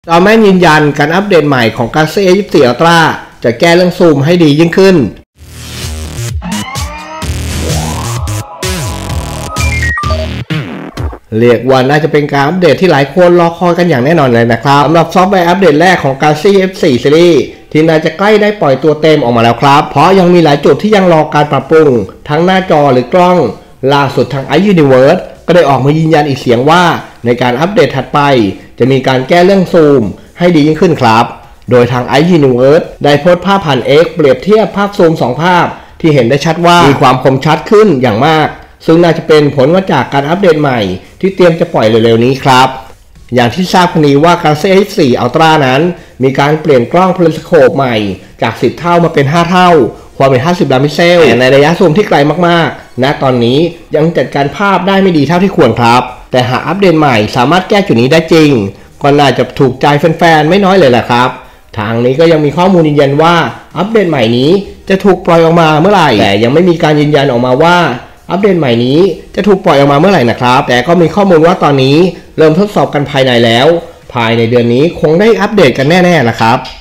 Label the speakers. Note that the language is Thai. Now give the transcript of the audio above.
Speaker 1: เราแม่ยืนยันการอัปเดตใหม่ของ Galaxy S24 Ultra จะแก้เรื่องซูมให้ดียิ่งขึ้นเรียกว่าน่าจะเป็นการอัปเดตที่หลายคนรอคอยกันอย่างแน่นอนเลยนะครับสำหรับซอฟต์แวร์อัปเดตแรกของ Galaxy S4 Series ที่น่าจะใกล้ได้ปล่อยตัวเต็มออกมาแล้วครับเพราะยังมีหลายจุดที่ยังรอการปรับปรุงทั้งหน้าจอหรือกล้องล่าสุดทาง iUniverse ก็ได้ออกมายืนยันอีกเสียงว่าในการอัปเดตถัดไปจะมีการแก้เรื่องซูมให้ดียิ่งขึ้นครับโดยทาง iUniverse ได้โพสต์ภาพผ่าน X เปรียบเทียบภาพซูม2ภาพที่เห็นได้ชัดว่ามีความคมชัดขึ้นอย่างมากซึ่งน่าจะเป็นผลมาจากการอัปเดตใหม่ที่เตรียมจะปล่อยเร็วๆนี้ครับอย่างที่ทราบกันดีว่า Galaxy S4 Ultra นั้นมีการเปลี่ยนกล้อง Periscope ใหม่จาก10เท่ามาเป็น5เท่าความเป็น50 ล้านพิกเซลแต่ในระยะซูมที่ไกลมากๆณตอนนี้ยังจัดการภาพได้ไม่ดีเท่าที่ควรครับแต่หากอัปเดตใหม่สามารถแก้จุดนี้ได้จริงก็น่าจะถูกใจแฟนๆไม่น้อยเลยแหละครับทางนี้ก็ยังมีข้อมูลยืนยันว่าอัปเดตใหม่นี้จะถูกปล่อยออกมาเมื่อไหร่แต่ยังไม่มีการยืนยันออกมาว่าอัปเดตใหม่นี้จะถูกปล่อยออกมาเมื่อไหร่นะครับแต่ก็มีข้อมูลว่าตอนนี้เริ่มทดสอบกันภายในแล้วภายในเดือนนี้คงได้อัปเดตกันแน่ๆนะครับ